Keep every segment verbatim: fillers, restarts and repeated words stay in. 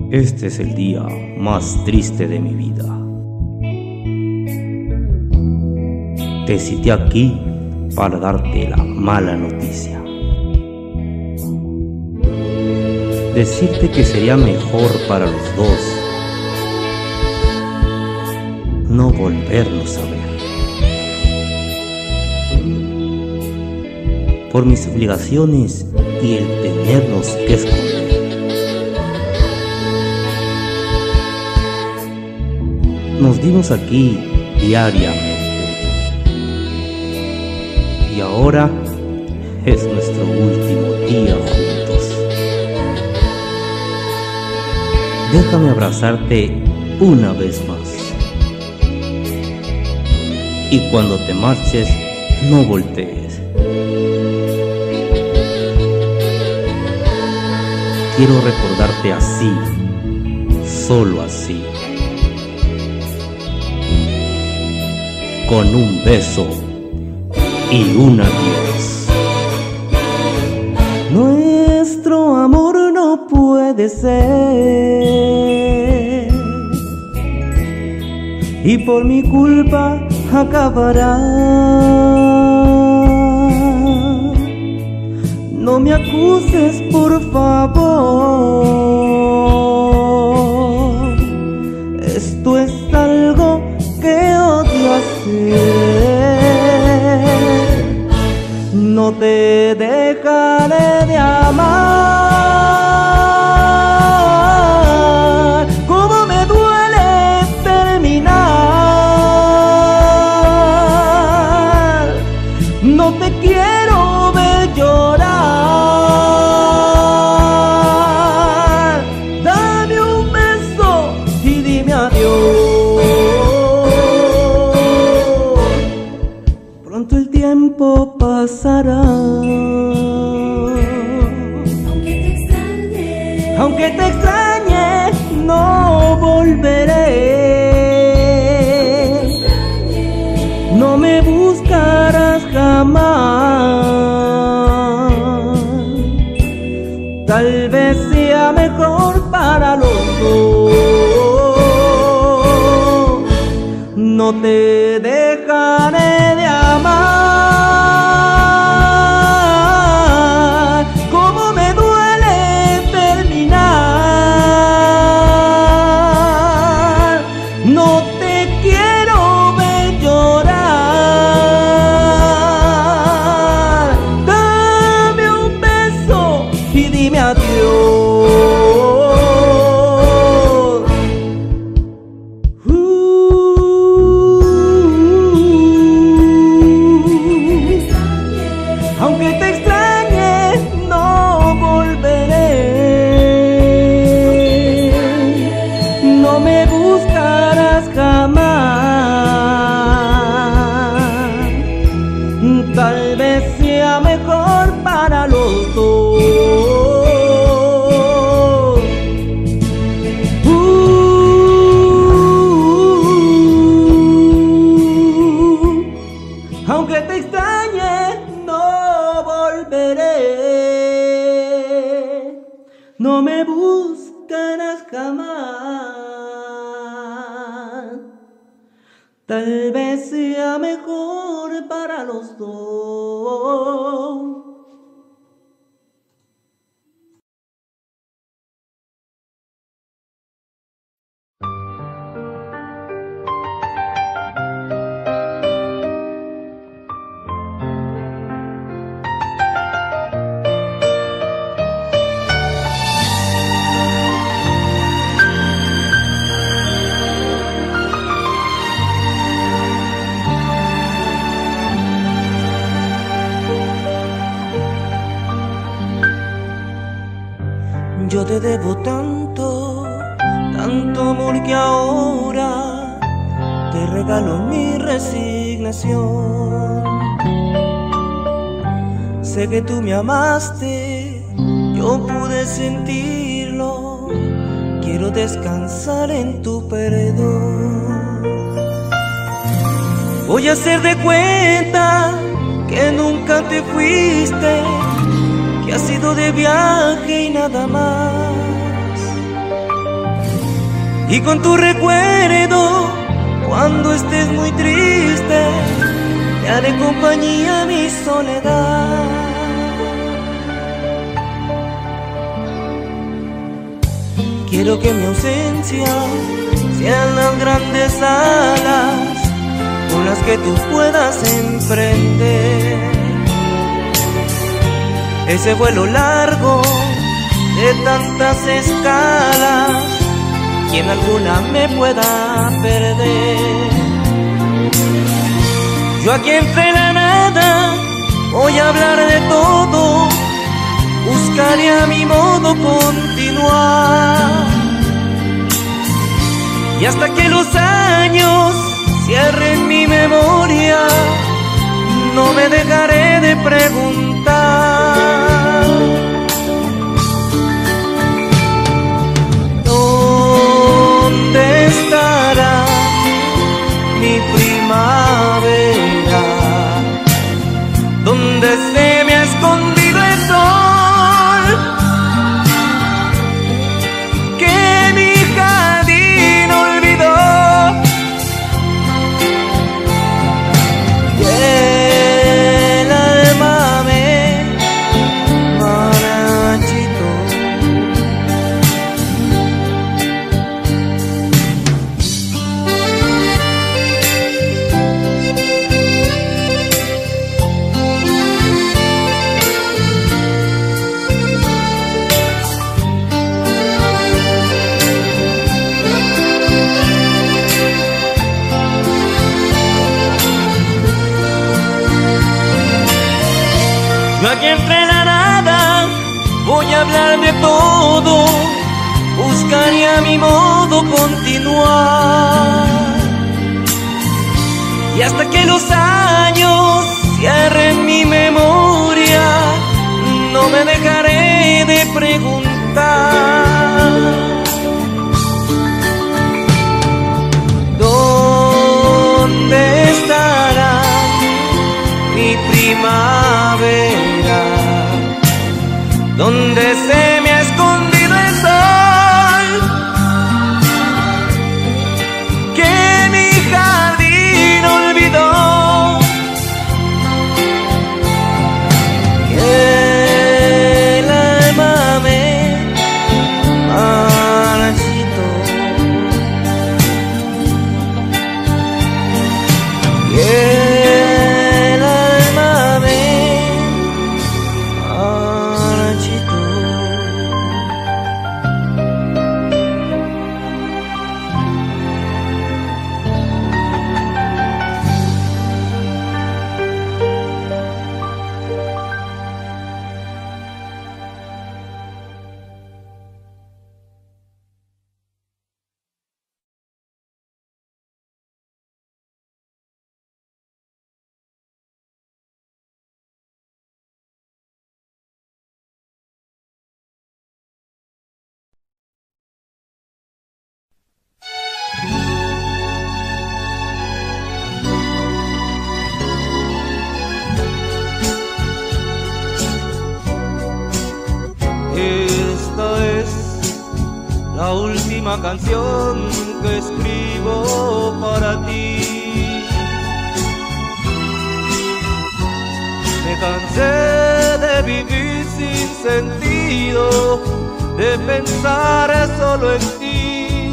Este es el día más triste de mi vida. Te cité aquí para darte la mala noticia. Decirte que sería mejor para los dos no volvernos a ver. Por mis obligaciones y el tenernos que esconder. Nos dimos aquí diariamente y ahora es nuestro último día juntos. Déjame abrazarte una vez más y cuando te marches no voltees. Quiero recordarte así, solo así, con un beso y un adiós. Nuestro amor no puede ser y por mi culpa acabará. No me acuses, por favor. Esto es algo que odio hacer. No te dejaré de amar. Cómo me duele terminar. No te quiero ver llorar. Dame un beso y dime adiós. Pronto el tiempo pasará. Aunque te extrañe, Aunque te extrañe, no volveré. No me buscarás jamás. Tal vez sea mejor para los dos. No te dejaré de amar. Cómo me duele terminar. No te quiero ver llorar. Dame un beso y dime adiós. Aunque te extrañe, no volveré. No me buscarás jamás. Tal vez sea mejor para los dos. Uh, aunque te extrañe, no volveré. No me buscarás jamás. Tal vez sea mejor para los dos. Yo te debo tanto, tanto amor que ahora te regalo mi resignación. Sé que tú me amaste, yo pude sentirlo. Quiero descansar en tu perdón. Voy a hacer de cuenta que nunca te fuiste, que has ido de viaje y nada más. y con tu recuerdo, cuando estés muy triste, te haré compañía a mi soledad. Quiero que mi ausencia sean las grandes alas con las que tú puedas emprender ese vuelo largo de tantas escalas y en alguna me pueda perder. Yo aquí entre la nada voy a hablar de todo, buscaré a mi modo continuar, y hasta que los años cierren mi memoria, no me dejaré de preguntar: ¿dónde estará mi primavera? ¿Dónde se me ha escondido el sol que mi jardín olvidó? Y el alma me marchitó. Yo aquí entre la nada voy a hablar de todo, buscaré a mi modo continuar, y hasta que los años cierren mi memoria, no me dejaré de preguntar: ¿dónde estará mi primavera? ¿Dónde se me ha escondido el sol que mi jardín olvidó? Que el alma me marchitó. Que esta es la última canción que escribo para ti. Me cansé de vivir sin sentido, de pensar solo en ti.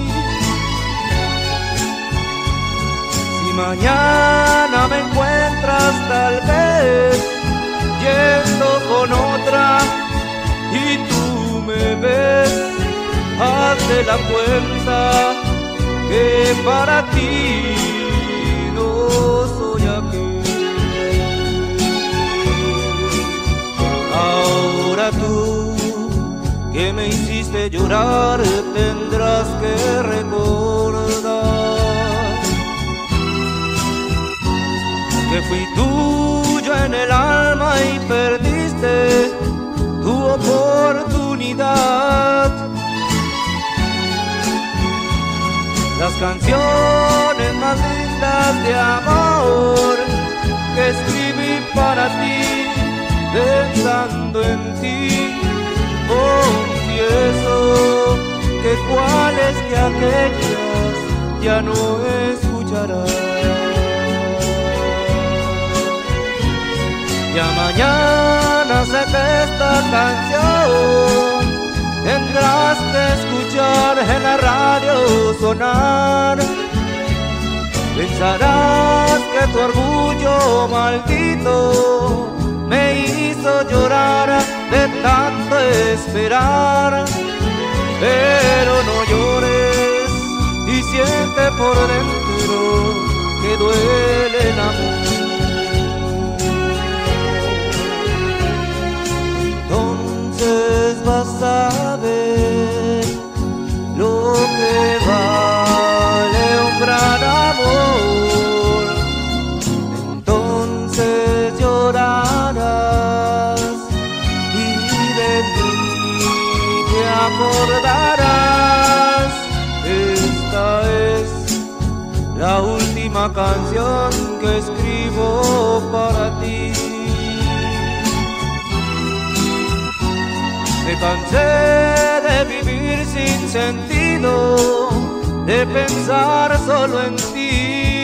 Si mañana me encuentras tal vez yendo con otra y tú me ves, hazte la cuenta que para ti no soy aquel. Ahora tú que me hiciste llorar tendrás que recordar que fui tuyo en el alma y perdiste tu oportunidad. Las canciones más lindas de amor que escribí para ti, pensando en ti, confieso que cuáles que aquellas ya no escucharás. Ya mañana sé que esta canción tendrás que escuchar en la radio sonar. Pensarás que tu orgullo maldito me hizo llorar de tanto esperar. Pero no llores y siente por dentro que duele el amor. Entonces vas a ver lo que vale un gran amor. Entonces llorarás y de mí te acordarás. Esta es la última canción que escribo para ti. Me cansé de vivir sin sentido, de pensar solo en ti.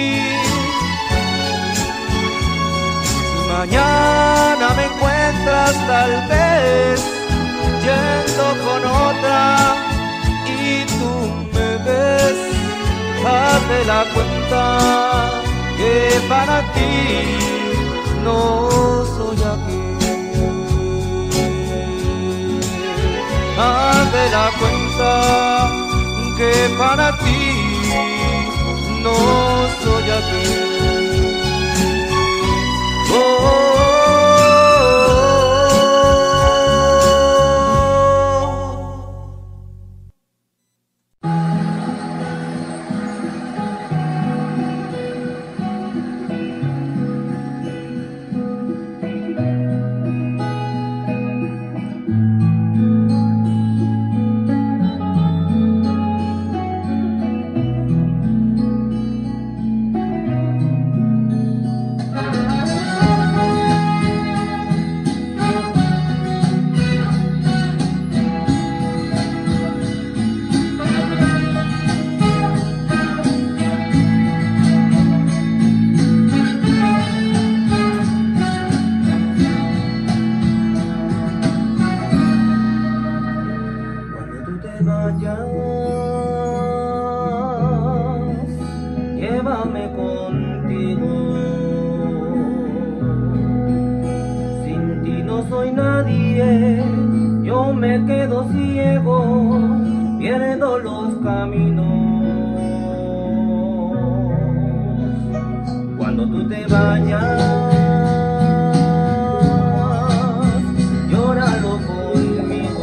Si mañana me encuentras tal vez yendo con otra y tú me ves, hazte la cuenta que para ti no soy aquí. Haz de la cuenta que para ti no soy aquel. Oh, oh, llévame contigo. Sin ti no soy nadie, yo me quedo ciego, pierdo los caminos. Cuando tú te vayas, llóralo conmigo.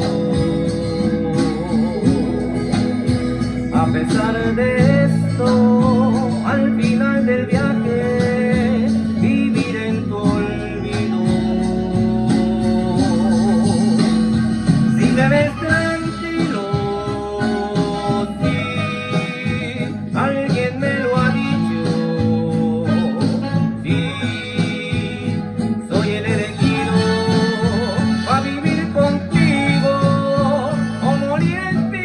A pesar de esto, al final del viaje, vivir en tu olvido. Si me ves tranquilo, sí, alguien me lo ha dicho. Sí, soy el elegido para vivir contigo o morir en ti.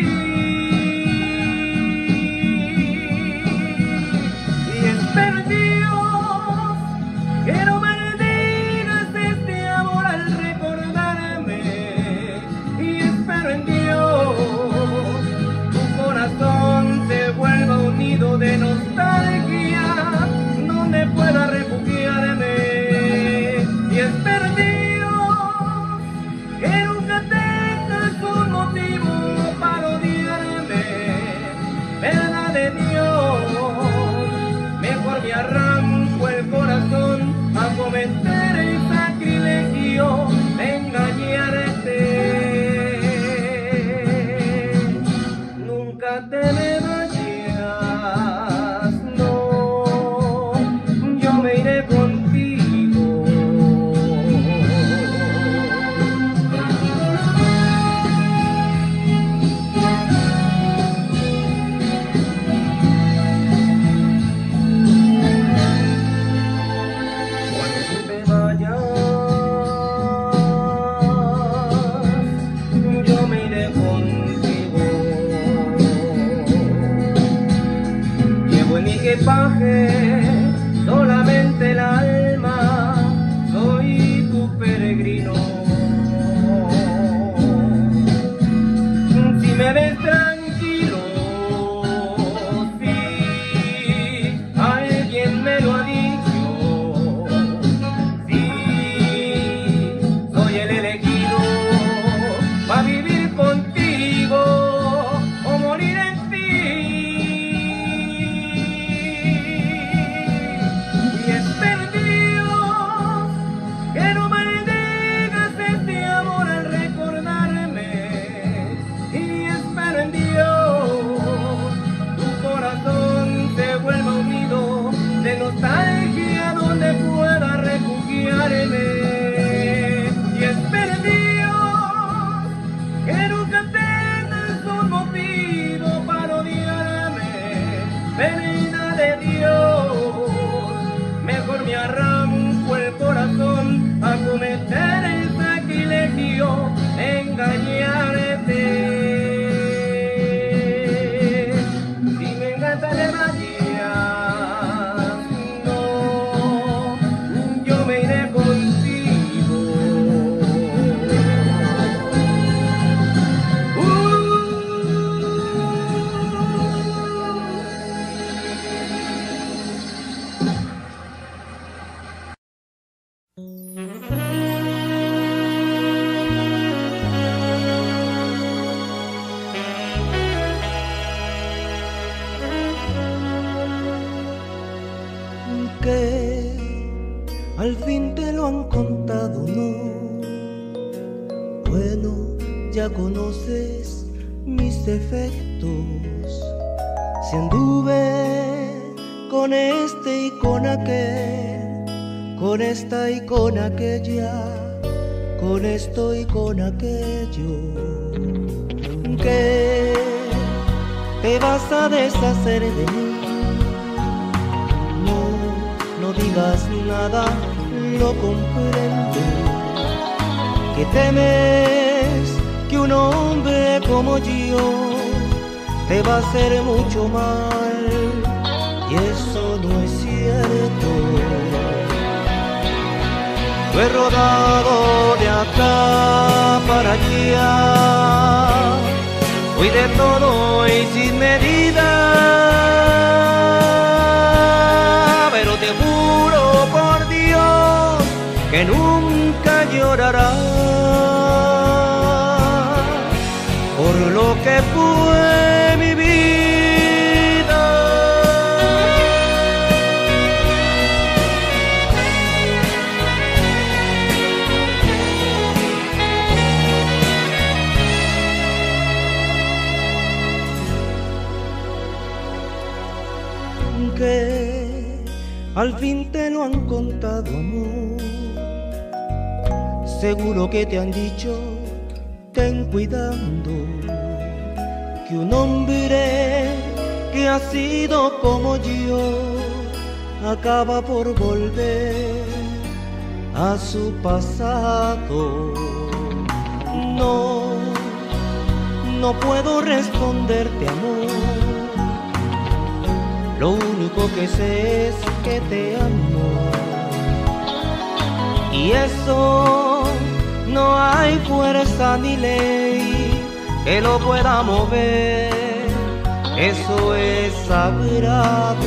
Quiero maldigas este amor al recordarme, y espero en Dios tu corazón se vuelva un nido de nostalgia donde pueda refugiarme. Y espero en Dios que nunca tengas un motivo para odiarme. Verdad de Dios, mejor me arranco el corazón a cometer el sacrilegio de engañarte. Nunca te me vayas, no. conoces mis defectos. Si anduve con este y con aquel, con esta y con aquella, con esto y con aquello, ¿qué te vas a deshacer de mí? No, no digas nada, lo comprendo. Que temes que un hombre como yo te va a hacer mucho mal, y eso no es cierto. Yo he rodado de acá para allá, fui de todo y sin medida, pero te juro por Dios que nunca llorarás por lo que fue mi vida. Que al fin te lo han contado, amor. Seguro que te han dicho, ten cuidado, que un hombre que ha sido como yo acaba por volver a su pasado. No, no puedo responderte, amor. Lo único que sé es que te amo, y eso no hay fuerza ni ley que lo pueda mover, eso es sagrado.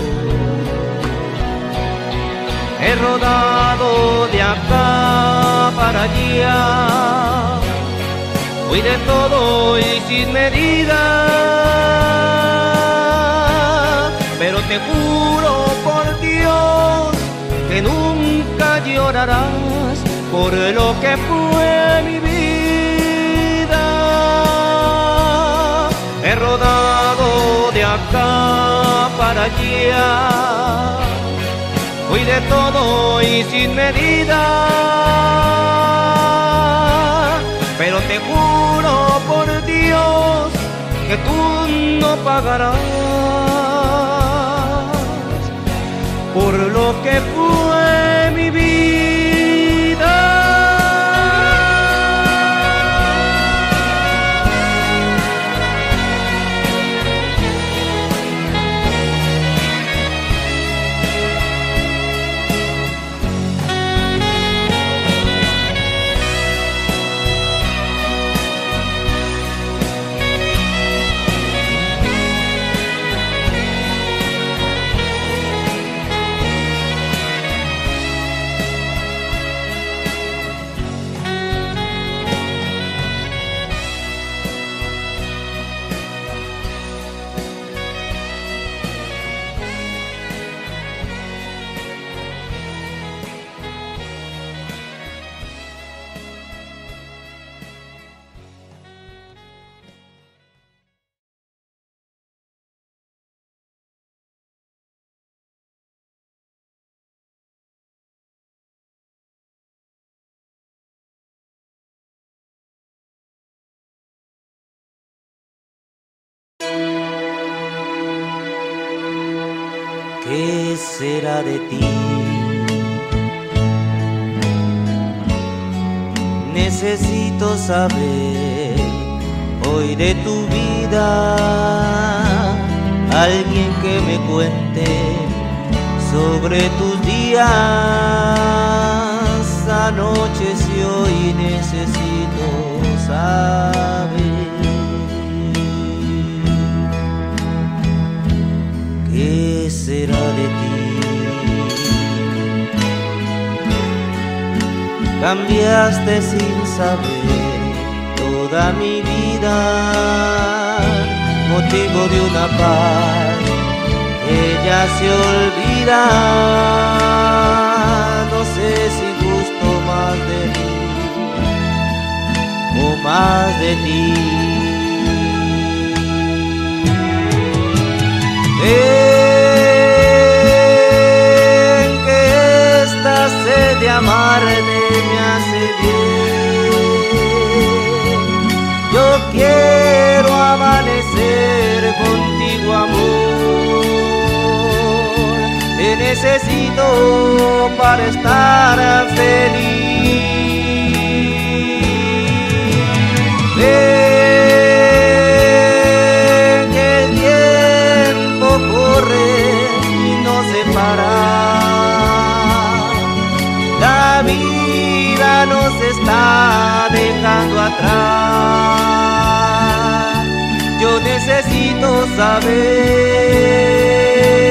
He rodado de acá para allá, fui de todo y sin medida, pero te juro por Dios que nunca llorarás por lo que fue mi vida. He rodado de acá para allá, fui de todo y sin medida, pero te juro por Dios que tú no pagarás por lo que fue mi vida. ¿Qué será de ti? Necesito saber hoy de tu vida, alguien que me cuente sobre tus días, anocheció y necesito saber. ¿Qué será de ti? Cambiaste sin saber toda mi vida, motivo de una paz que ya se olvida. No sé si gusto más de mí o más de ti. Ven que esta sed de amarte me hace bien. Yo quiero amanecer contigo, amor. Te necesito para estar feliz. Ven que el tiempo corre y no se para. La vida nos está dejando atrás. Yo necesito saber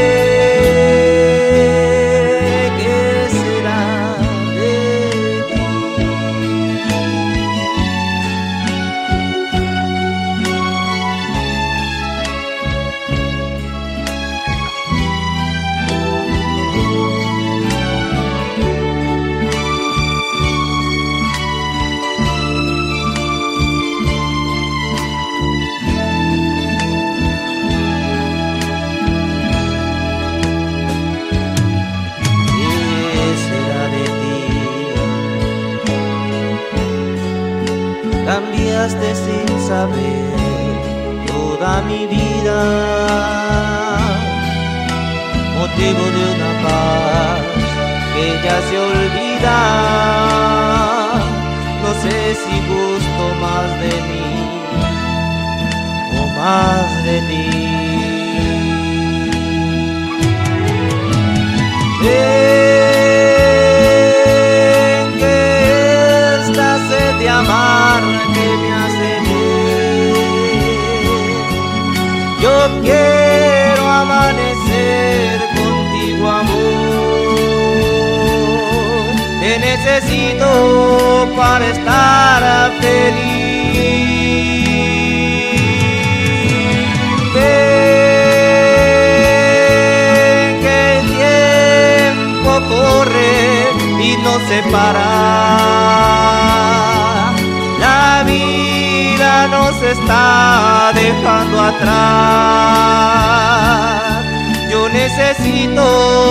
qué será de ti. Cambiaste sin saber toda mi vida, motivo de una paz que ya se olvida. No sé si gusto más de mí o más de ti. Ven que esta sed de amar que me hace bien. Yo quiero amanecer contigo, amor. Te necesito para estar feliz. Ven que el tiempo corre y no se para. La vida nos está dejando atrás. Yo necesito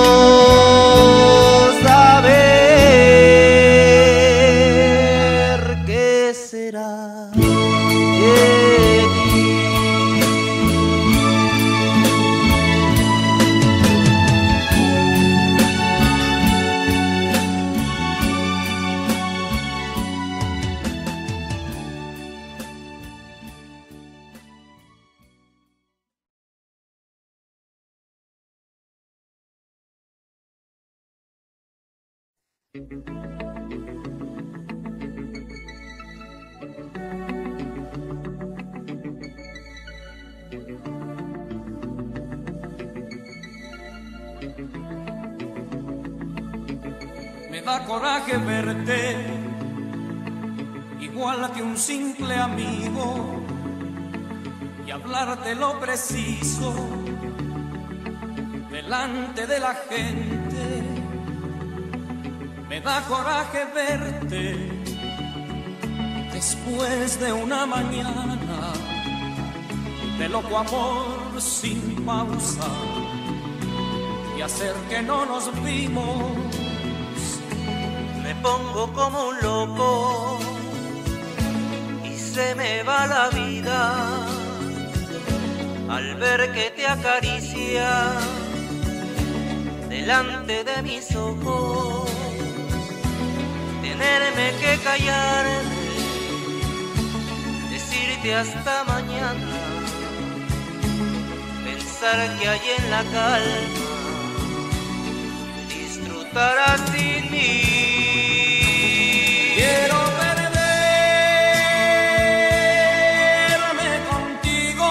saber qué será de ti. Me da coraje verte igual que un simple amigo y hablarte lo preciso delante de la gente. Me da coraje verte después de una mañana de loco amor sin pausa y hacer que no nos vimos. Me pongo como un loco y se me va la vida al ver que te acaricia delante de mis ojos. Tenerme que callar, decirte hasta mañana, pensar que hay en la calma disfrutarás sin mí. Quiero perderme contigo,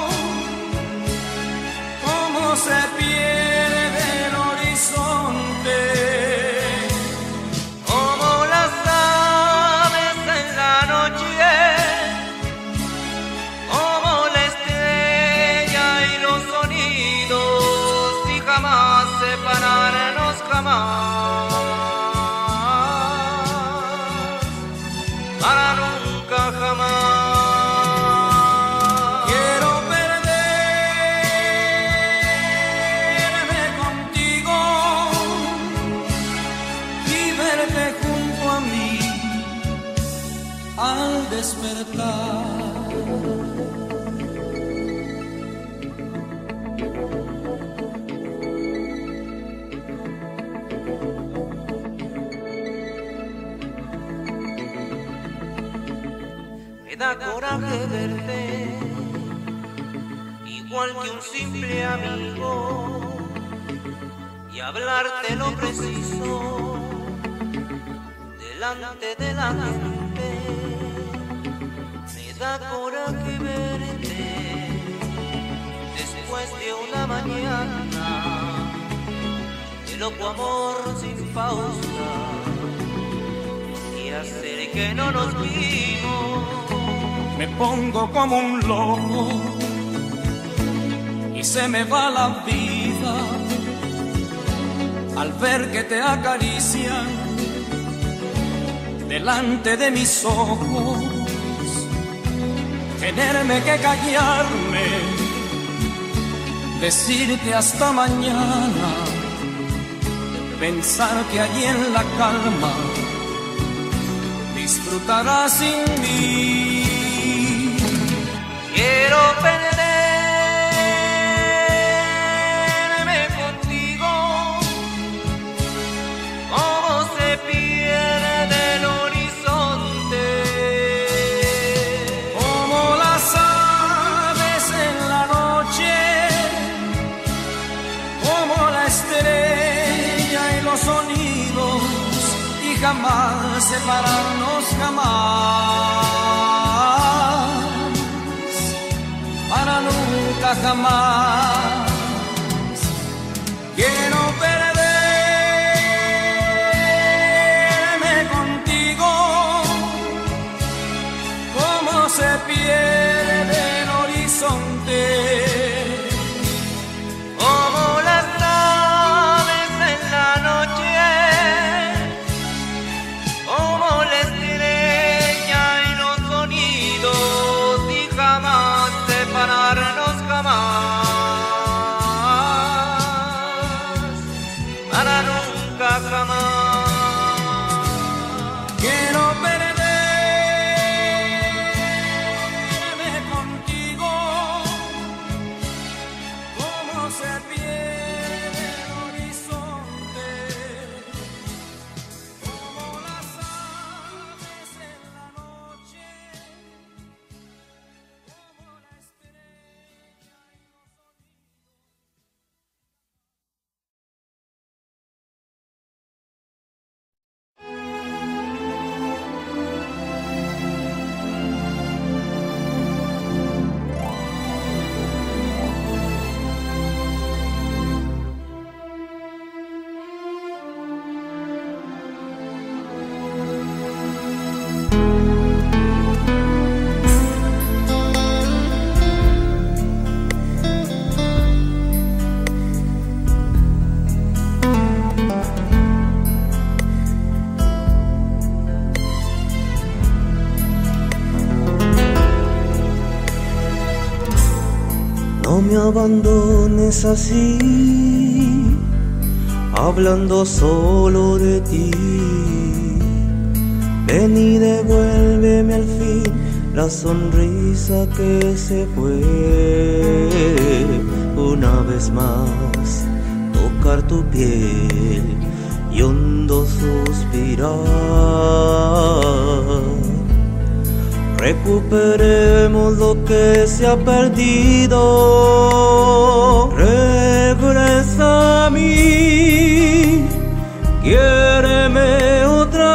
como se pierde el horizonte, como las aves en la noche, como la estrella y los sonidos, y jamás separarnos, jamás. Para nunca jamás. da coraje verte, igual que un simple amigo, y hablarte lo preciso delante de la gente. Me da coraje verte después de una mañana de loco amor sin pausa, y hacer que no nos vimos. Me pongo como un loco y se me va la vida al ver que te acarician delante de mis ojos. Tenerme que callarme, decirte hasta mañana, pensar que allí en la calma disfrutarás sin mí. Quiero perderme contigo, como se pierde el horizonte, como las aves en la noche, como la estrella y los sonidos, y jamás separarnos, jamás, para nunca jamás. Quiero perderme contigo, como se pierde el horizonte, como las aves en la noche, como la estrella y los sonidos, y jamás separarnos, jamás, para nunca jamás. quiero perderme contigo, como se pierde el horizonte, como las aves en la noche, como la estrella y los No me abandones así, hablando solo de ti. Ven y devuélveme al fin la sonrisa que se fue. Una vez más, tocar tu piel y hondo suspirar. Recuperemos lo que se ha perdido. Regresa a mí, quiéreme otra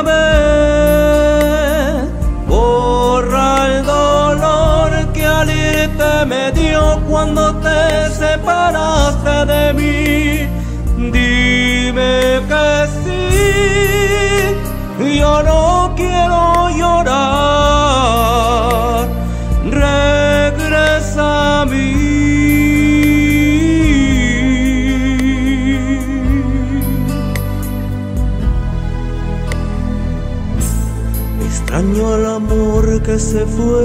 vez. Borra el dolor que al irte me dio cuando te separaste de mí. Dime que sí, yo no quiero llorar. Regresa a mí. Extraño el amor que se fue,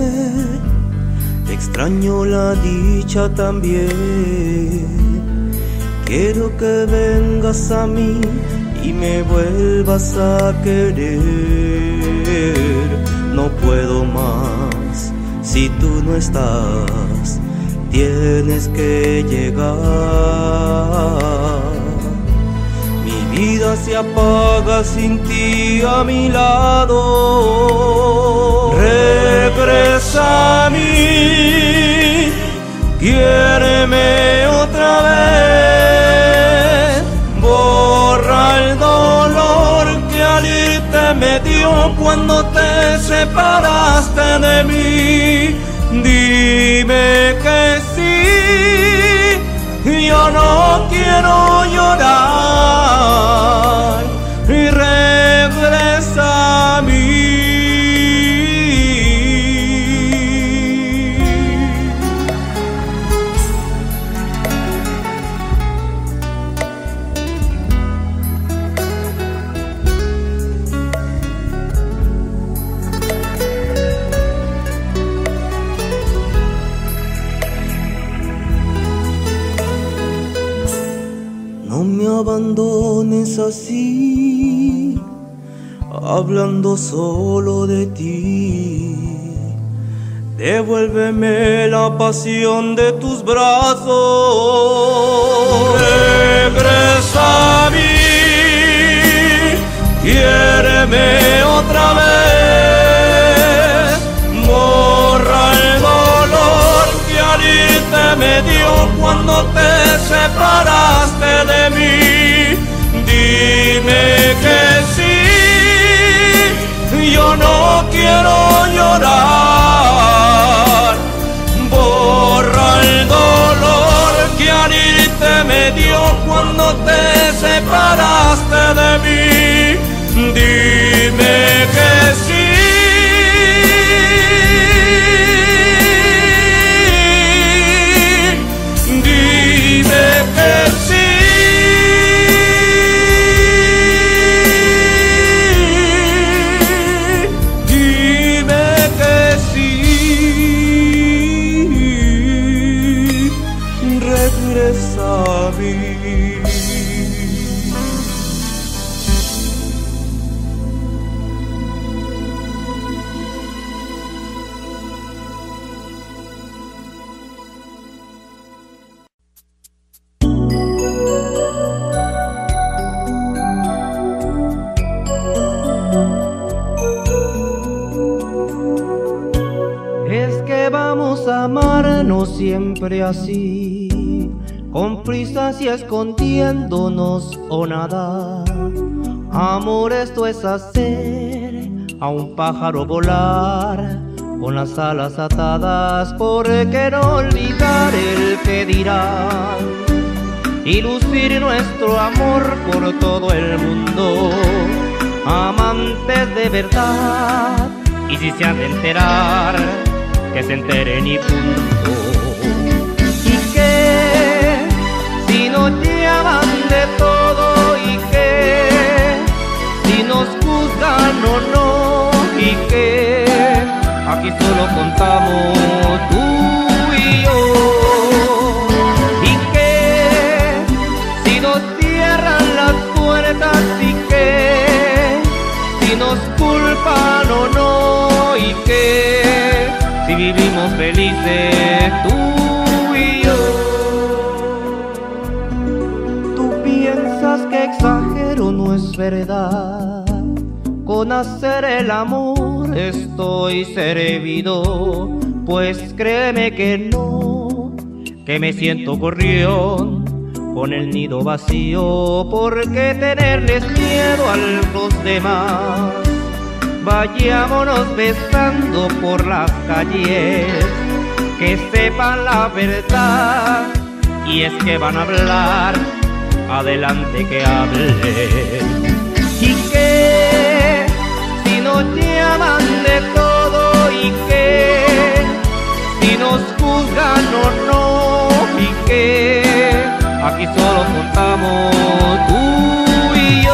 extraño la dicha también. Quiero que vengas a mí y me vuelvas a querer. No puedo más si tú no estás, tienes que llegar. Mi vida se apaga sin ti a mi lado. Regresa regresa a mí, quiéreme otra vez, borra el dolor que al irte me dio cuando te separaste de mí. Dime que sí, yo no quiero llorar, y regresa a mí. No me abandones así, hablando solo de ti. Devuélveme la pasión de tus brazos. Regresa a mí, quiéreme otra vez, borra el dolor que al irte me dio cuando te separaste de mí. Dime que sí, yo no quiero llorar, borra el dolor que al irte me dio cuando te separaste de mí. Dime que sí, dime que sí. Regresa a mí. Es que vamos a amarnos siempre así, con prisas y escondiéndonos o nada. Amor, esto es hacer a un pájaro volar con las alas atadas, porque no olvidar el que dirán y lucir nuestro amor por todo el mundo. Amantes de verdad, y si se han de enterar, que se enteren y punto. Y que si nos llevan de todo, y que si nos juzgan o no, y que aquí solo contamos tú y yo. Y que si nos cierran las puertas, y que si nos culpan o no, y que si vivimos felices tú y yo. Tú piensas que exagero, no es verdad. Con hacer el amor estoy servido, pues créeme que no, que me siento gorrión con el nido vacío. ¿Por qué tenerles miedo a los demás? Vayámonos besando por las calles, que sepan la verdad. Y es que van a hablar, adelante que hablen. Y que si nos llaman de todo, y que si nos juzgan o no, y que aquí solo contamos tú y yo.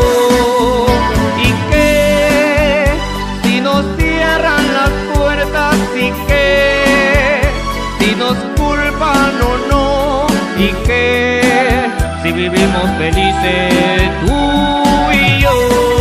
Y que si nos cierran las puertas, y que si nos culpan o no, y que si vivimos felices tú y yo.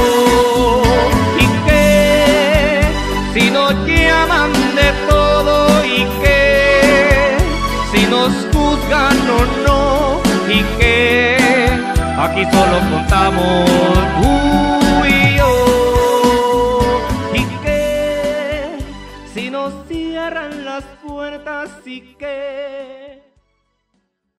Y que si nos llaman de todo, y que si nos juzgan o no, y que aquí solo contamos tú y yo. Y que si nos Así que